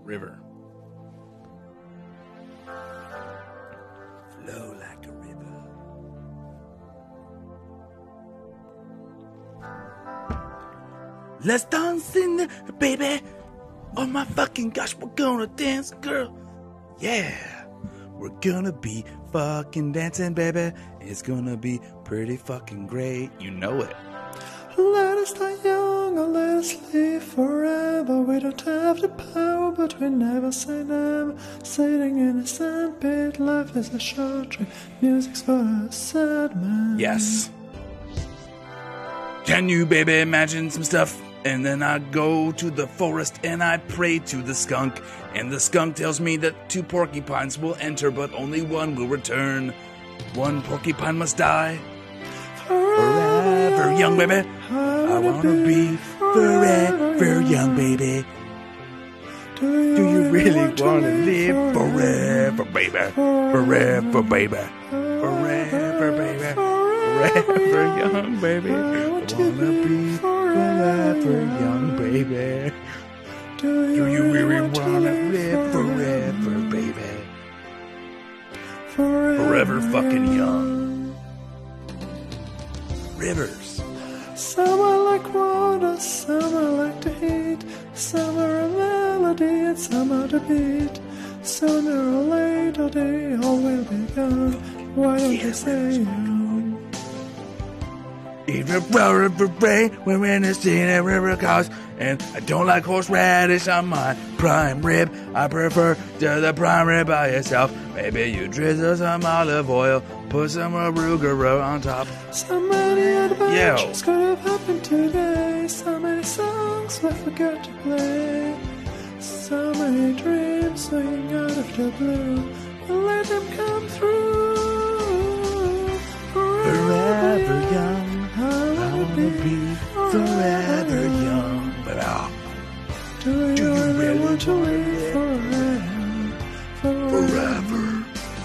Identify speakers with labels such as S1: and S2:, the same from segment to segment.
S1: River. Flow like a river. Let's dance in the baby. Oh my fucking gosh, we're gonna dance, girl. Yeah, we're gonna be fucking dancing, baby. It's gonna be pretty fucking great. You know it.
S2: Let us die young or let us live forever. We don't have the power, but we never say never. Sitting in a sandpit, life is a short trip. Music's for a sad man.
S1: Yes. Can you, baby, imagine some stuff? And then I go to the forest and I pray to the skunk. And the skunk tells me that 2 porcupines will enter, but only 1 will return. 1 porcupine must die. Forever young, baby. I wanna be forever young, baby. Do you really wanna live forever, baby? Forever, baby. Forever, baby. Forever young, baby. I wanna be forever young, baby. Do you really wanna live forever, baby? Forever fucking young. Rivers.
S2: Some are like water, some are like the heat. Some are a melody and some are the beat. Sooner or later they all will be gone. Why don't they say young?
S1: Even flower for rain, we're in the scene river cause. And I don't like horseradish on my prime rib. I prefer to the prime rib by itself. Maybe you drizzle some olive oil, put some arugula on top.
S2: So many adventures could have happened today. So many songs we forgot to play. So many dreams swinging out of the blue. We'll let them come through.
S1: Forever young. I wanna be forever young. But
S2: do you really want to live
S1: forever?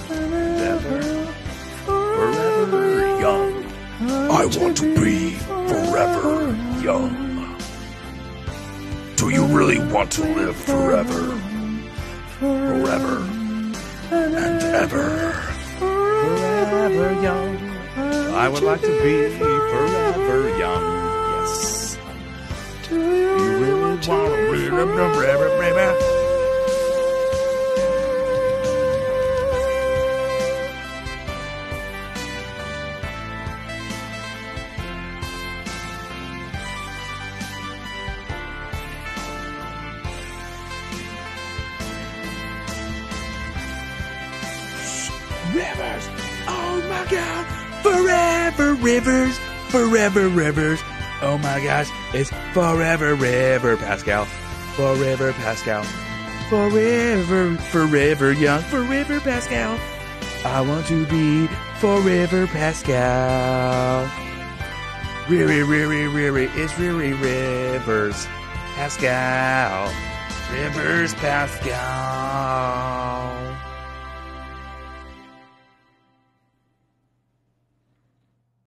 S1: Forever young. I want to be forever young. Do you really want to live forever? Forever and ever. Forever young. I would like to be forever young. Yes.
S2: Do you really want to live
S1: forever, baby? Rivers, oh my God, forever rivers, forever rivers. Oh my gosh, it's forever RiverPascal, forever Pascal, forever young, forever Pascal. I want to be forever Pascal. Riri, it's Riri Rivers, Pascal, Rivers Pascal.